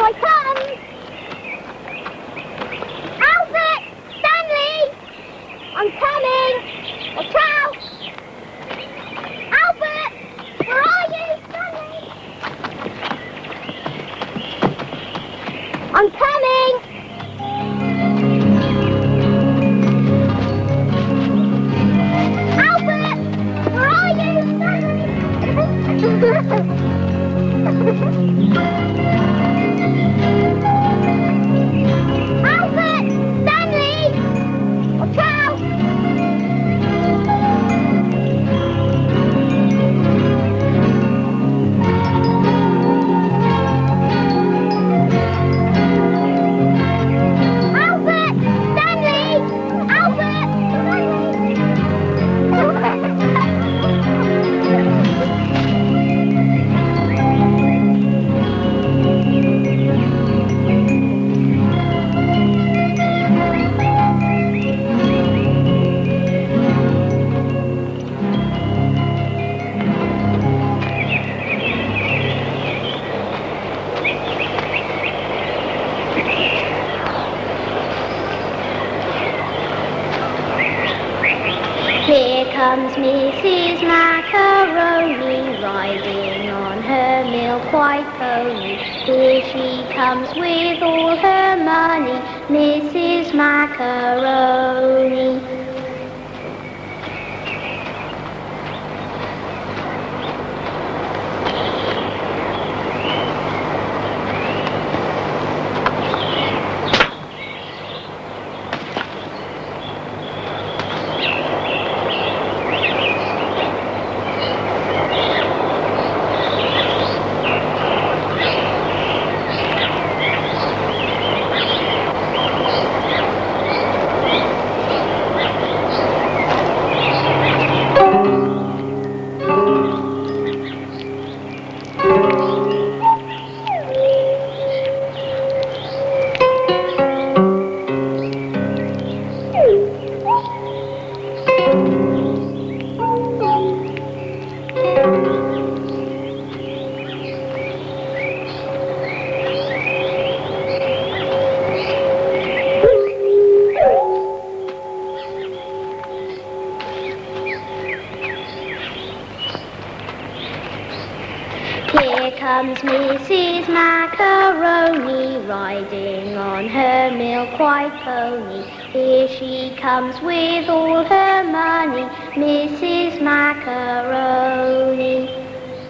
I come! Albert! Stanley! I'm coming! Watch out! Albert! Where are you? Stanley! I'm coming! Albert! Where are you? Stanley! Albert! Stanley! Watch out! Albert! Stanley! Albert! Here comes Mrs. Macaroni, riding on her milk white pony. Here she comes with all her money, Mrs. Macaroni. Here comes Mrs. Macaroni, riding on her milk white pony. Here she comes with all her money, Mrs. Macaroni.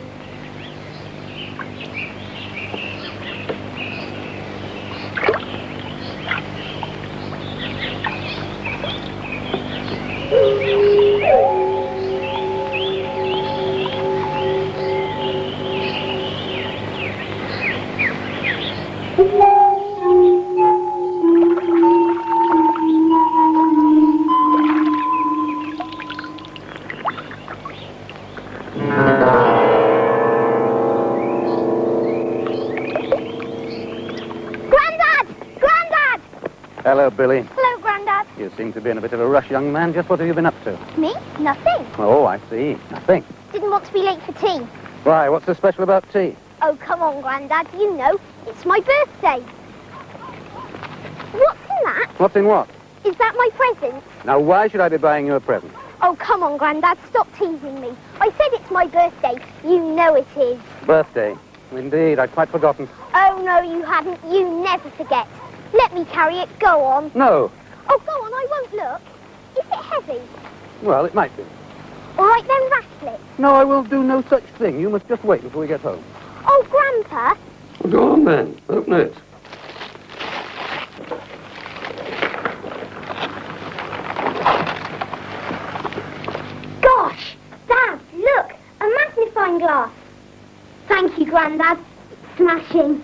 Hello, Billy. Hello, Grandad. You seem to be in a bit of a rush, young man. Just what have you been up to? Me? Nothing. Oh, I see. Nothing. Didn't want to be late for tea. Why, what's so special about tea? Oh, come on, Grandad. You know, it's my birthday. What's in that? What's in what? Is that my present? Now, why should I be buying you a present? Oh, come on, Grandad. Stop teasing me. I said it's my birthday. You know it is. Birthday. Indeed, I'd quite forgotten. Oh, no, you hadn't. You never forget. Let me carry it. Go on. No. Oh, go on. I won't look. Is it heavy? Well, it might be. All right, then rattle it. No, I will do no such thing. You must just wait until we get home. Oh, Grandpa. Well, go on, then. Open it. Gosh! Dad, look! A magnifying glass. Thank you, Grandad. It's smashing.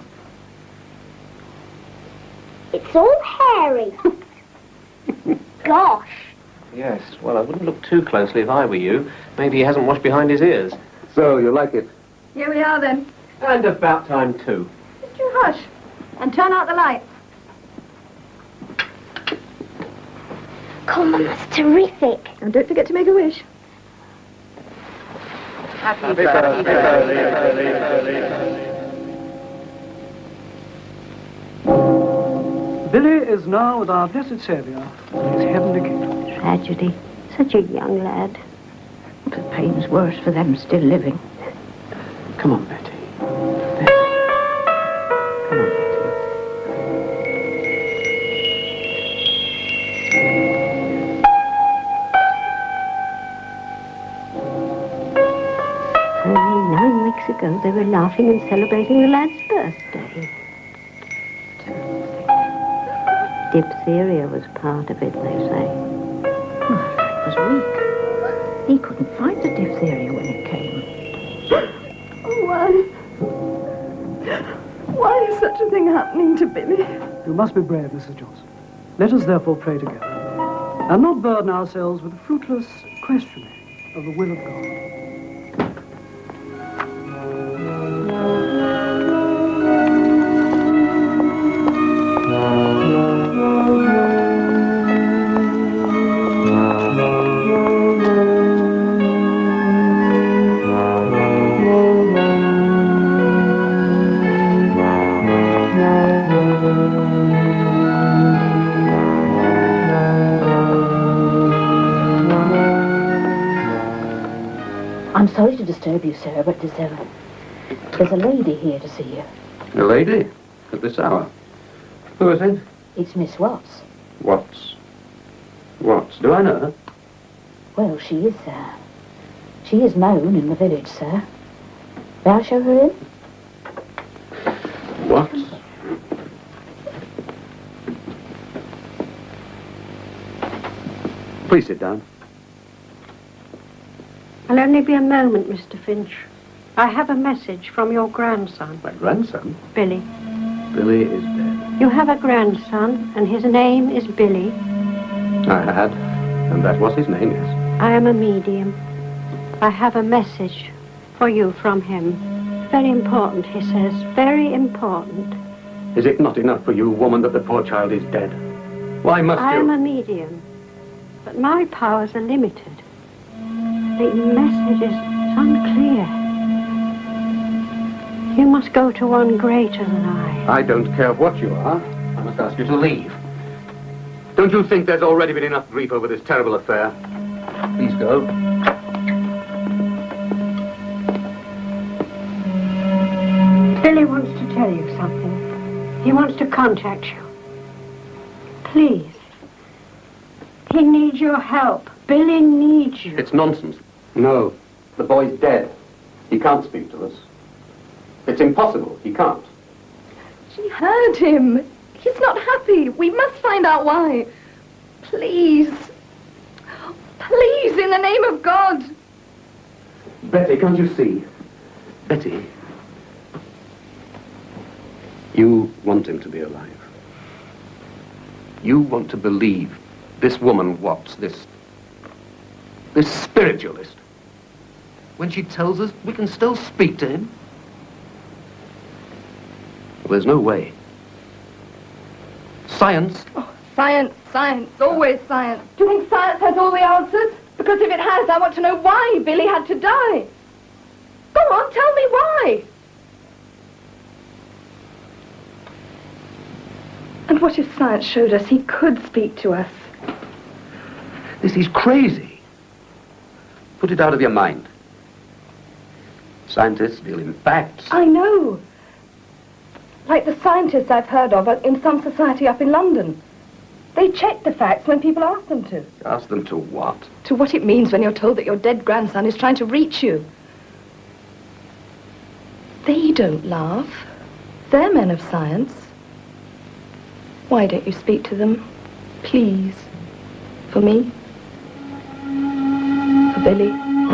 It's all hairy. Gosh. Yes, well, I wouldn't look too closely if I were you. Maybe he hasn't washed behind his ears. So, you like it? Here we are, then. And about time, too. Just you hush. And turn out the lights. Come on, that's terrific. And don't forget to make a wish. Happy birthday. Billy is now with our blessed Saviour in his heavenly kingdom. Tragedy. Such a young lad. The pain's worse for them still living. Come on, Betty. Come on, Betty. Only 9 weeks ago they were laughing and celebrating the lad's birthday. Diphtheria was part of it, they say. Oh, the lad was weak. He couldn't fight the diphtheria when it came. Oh, why is such a thing happening to Billy? You must be brave, Mrs. Johnson. Let us therefore pray together, and not burden ourselves with the fruitless questioning of the will of God. I'm sorry to disturb you, sir, but there's a lady here to see you. A lady? At this hour? Who is it? It's Miss Watts. Watts. Watts. Do I know her? Well, she is known in the village, sir. May I show her in? Watts? Please sit down. I'll only be a moment, Mr. Finch. I have a message from your grandson, My grandson? Billy. Billy is dead. You have a grandson, and his name is Billy. I had, and that was his name, yes. I am a medium. I have a message for you from him. Very important, he says. Very important. Is it not enough for you, woman, that the poor child is dead? Why must I you? am a medium, but my powers are limited. The message is unclear. You must go to one greater than I. I don't care what you are. I must ask you to leave. Don't you think there's already been enough grief over this terrible affair? Please go. Billy wants to tell you something. He wants to contact you. Please. He needs your help. Billy needs you. It's nonsense. No. The boy's dead. He can't speak to us. It's impossible. He can't. She heard him. He's not happy. We must find out why. Please. Please, in the name of God. Betty, can't you see? Betty. You want him to be alive. You want to believe this woman, Watts, this spiritualist, when she tells us we can still speak to him? Well, there's no way. Science. Oh, science, science, always science. Do you think science has all the answers? Because if it has, I want to know why Billy had to die. Go on, tell me why. And what if science showed us he could speak to us? This is crazy. Put it out of your mind. Scientists deal in facts. I know. Like the scientists I've heard of in some society up in London. They check the facts when people ask them to. Ask them to what? To what it means when you're told that your dead grandson is trying to reach you. They don't laugh. They're men of science. Why don't you speak to them? Please. For me. For Billy.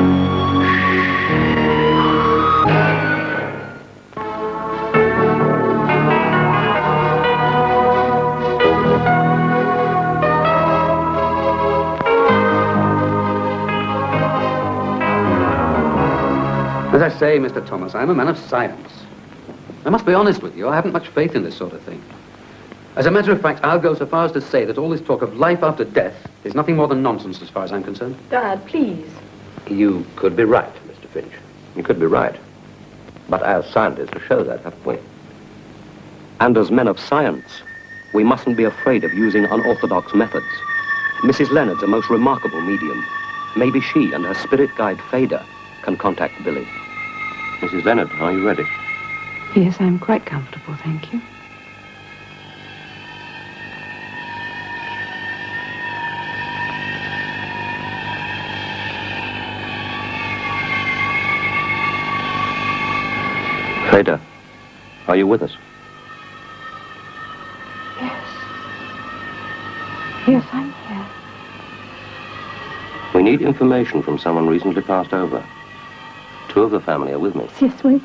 As I say, Mr. Thomas, I'm a man of science. I must be honest with you, I haven't much faith in this sort of thing. As a matter of fact, I'll go so far as to say that all this talk of life after death is nothing more than nonsense as far as I'm concerned. Dad, please. You could be right, Mr. Finch. You could be right. But as scientists to show that, haven't we? And as men of science, We mustn't be afraid of using unorthodox methods. Mrs. Leonard's a most remarkable medium. Maybe she and her spirit guide, Fada, can contact Billy. Mrs. Leonard, are you ready? Yes, I'm quite comfortable, thank you. Fada, are you with us? Yes. Yes, I'm here. We need information from someone recently passed over. 2 of the family are with me. Yes, we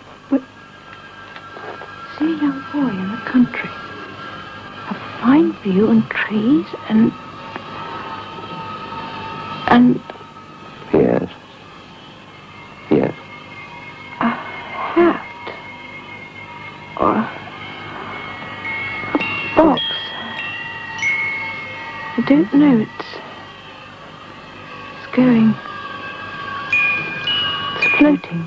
see a young boy in the country. A fine view and trees and... Yes. Yes. a hat. Or a box. I don't know, it's going. It's floating.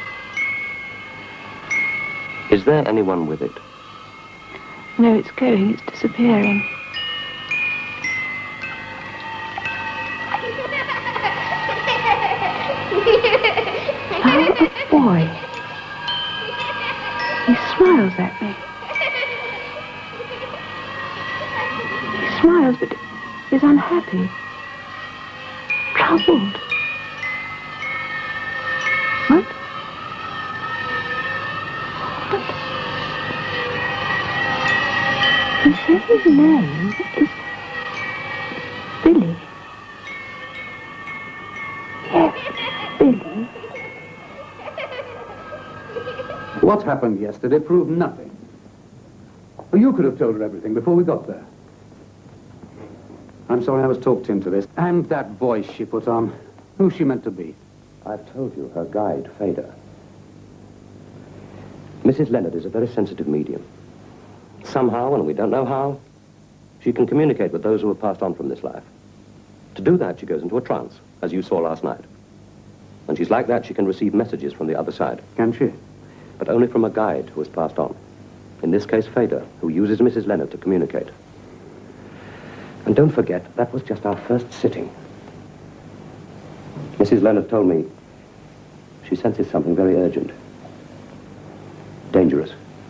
Is there anyone with it? No, it's going, it's disappearing. Oh, a boy. He smiles at me. He smiles, but is unhappy. Troubled. What? He says his name is Billy. Yes, Billy. What happened yesterday proved nothing. Well, you could have told her everything before we got there. I'm sorry I was talked into this. And that voice she put on. Who's she meant to be? I've told you, her guide, Fada. Mrs. Leonard is a very sensitive medium. Somehow, and we don't know how, she can communicate with those who have passed on from this life. To do that, she goes into a trance, as you saw last night. When she's like that, she can receive messages from the other side. Can she? But only from a guide who has passed on. In this case, Fada, who uses Mrs. Leonard to communicate. And don't forget, that was just our first sitting. Mrs. Leonard told me she senses something very urgent. Dangerous.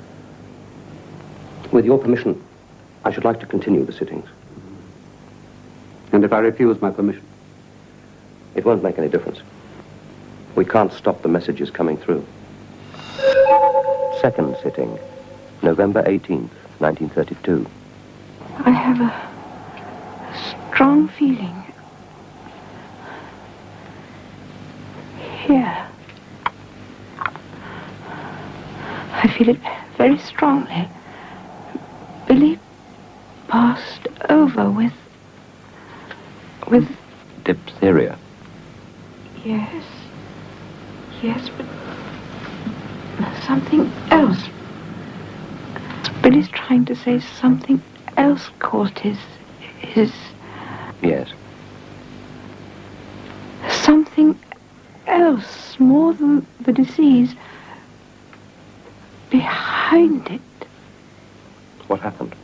With your permission, I should like to continue the sittings. And if I refuse my permission? It won't make any difference. We can't stop the messages coming through. Second sitting, November 18th, 1932. I have a strong feeling here. I feel it very strongly. Billy passed over with Diphtheria. Yes. Yes, but something else. Billy's trying to say something else caused his... Yes. Something else, more than the disease, behind it. What happened?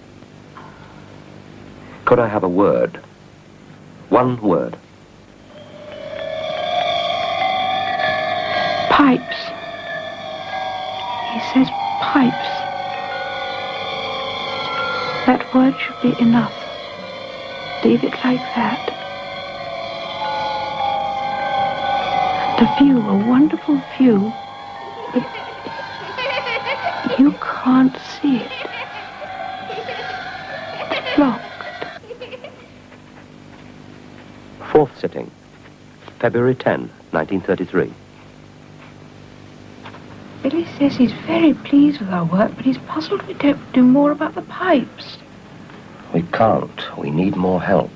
Could I have a word? One word. Pipes. He says pipes. That word should be enough. Leave it like that. The view, a wonderful view, but you can't see it. It's blocked. Fourth sitting, February 10, 1933. Billy says he's very pleased with our work, but he's puzzled we don't do more about the pipes. We can't. We need more help.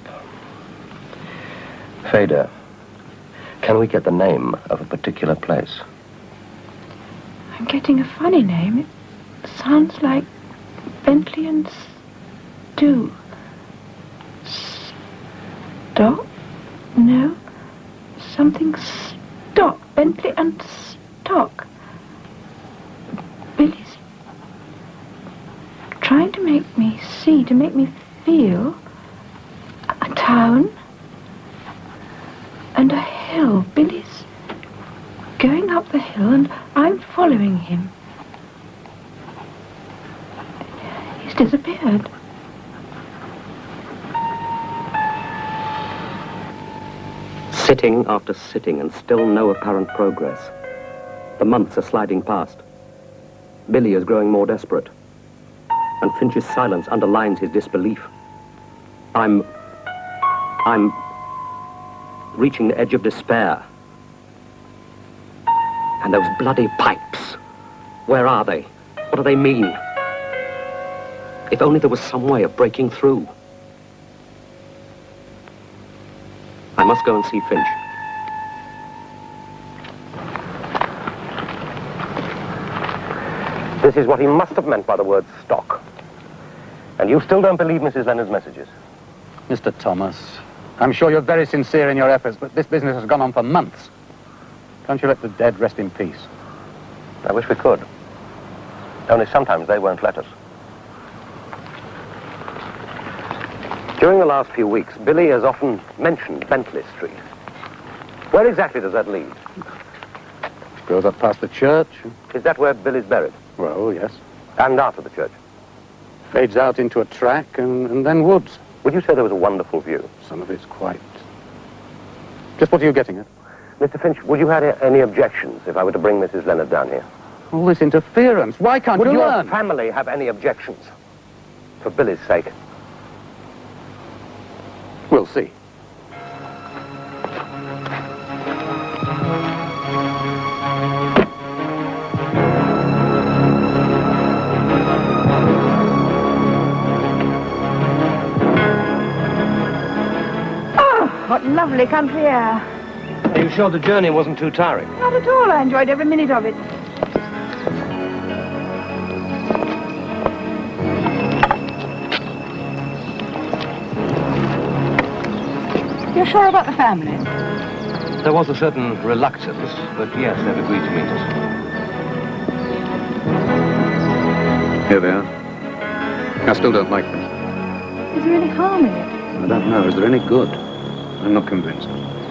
Fada, can we get the name of a particular place? I'm getting a funny name. It sounds like Bentley and Stew. Stock? No. Something Stock. Bentley and Stock. Billy's trying to make me see, to make me feel a town and a hill. Billy's going up the hill and I'm following him. He's disappeared. Sitting after sitting and still no apparent progress. The months are sliding past. Billy is growing more desperate. And Finch's silence underlines his disbelief. I'm reaching the edge of despair. And those bloody pipes. Where are they? What do they mean? If only there was some way of breaking through. I must go and see Finch. This is what he must have meant by the word stock. And you still don't believe Mrs. Leonard's messages? Mr. Thomas, I'm sure you're very sincere in your efforts, but this business has gone on for months. Can't you let the dead rest in peace? I wish we could. Only sometimes they won't let us. During the last few weeks, Billy has often mentioned Bentley Street. Where exactly does that lead? Goes up past the church. Is that where Billy's buried? Well, yes. And after the church? Fades out into a track and then woods. Would you say there was a wonderful view? Some of it's quite... Just what are you getting at? Mr. Finch, would you have any objections if I were to bring Mrs. Leonard down here? All this interference. Why can't you learn? Would your learn? family have any objections? For Billy's sake. We'll see. Oh, what lovely country air. Are you sure the journey wasn't too tiring? Not at all. I enjoyed every minute of it. You're sure about the family? There was a certain reluctance, but yes, they've agreed to meet us. Here they are. I still don't like them. Is there any harm in it? I don't know. Is there any good? I'm not convinced.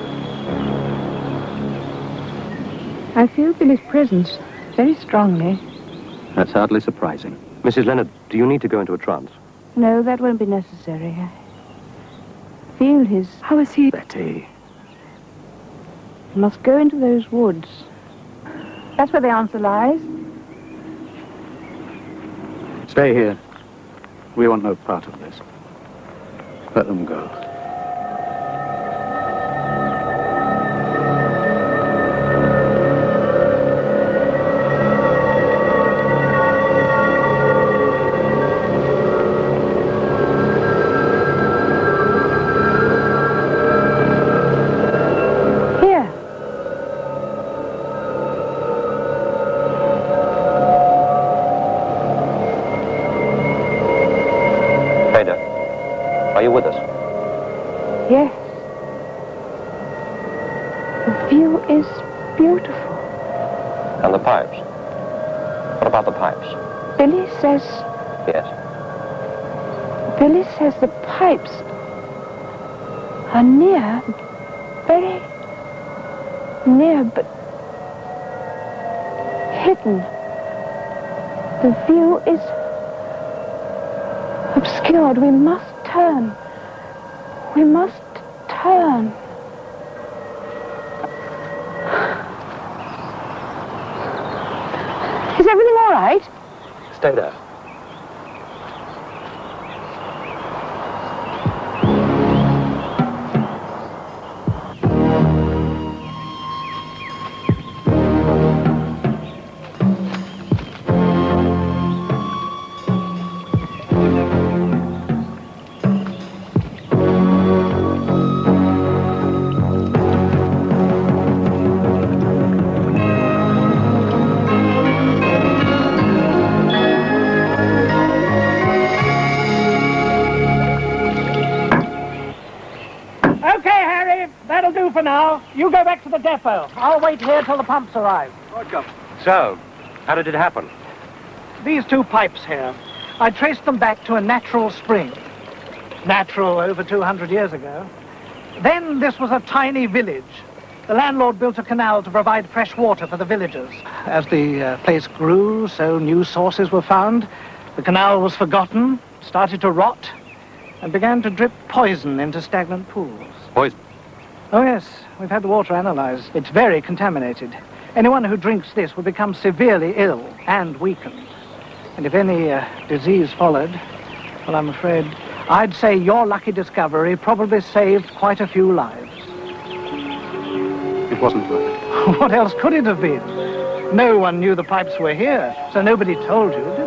I feel Billy's presence very strongly. That's hardly surprising. Mrs. Leonard, do you need to go into a trance? No, that won't be necessary. I feel his... How is he? Betty. I must go into those woods. That's where the answer lies. Stay here. We want no part of this. Let them go. Are you with us? Yes. The view is beautiful. And the pipes? What about the pipes? Billy says... Yes. Billy says the pipes are near, very near, but hidden. The view is obscured. We must turn. We must turn. Is everything all right? Stay there. For now, you go back to the depot. I'll wait here till the pumps arrive. Roger. So, how did it happen? These two pipes here. I traced them back to a natural spring. Natural over 200 years ago. Then this was a tiny village. The landlord built a canal to provide fresh water for the villagers. As the place grew, so new sources were found. The canal was forgotten, started to rot, and began to drip poison into stagnant pools. Poison? Oh, yes. We've had the water analyzed. It's very contaminated. Anyone who drinks this will become severely ill and weakened. And if any disease followed, well, I'm afraid I'd say your lucky discovery probably saved quite a few lives. It wasn't worth it. What else could it have been? No one knew the pipes were here, so nobody told you.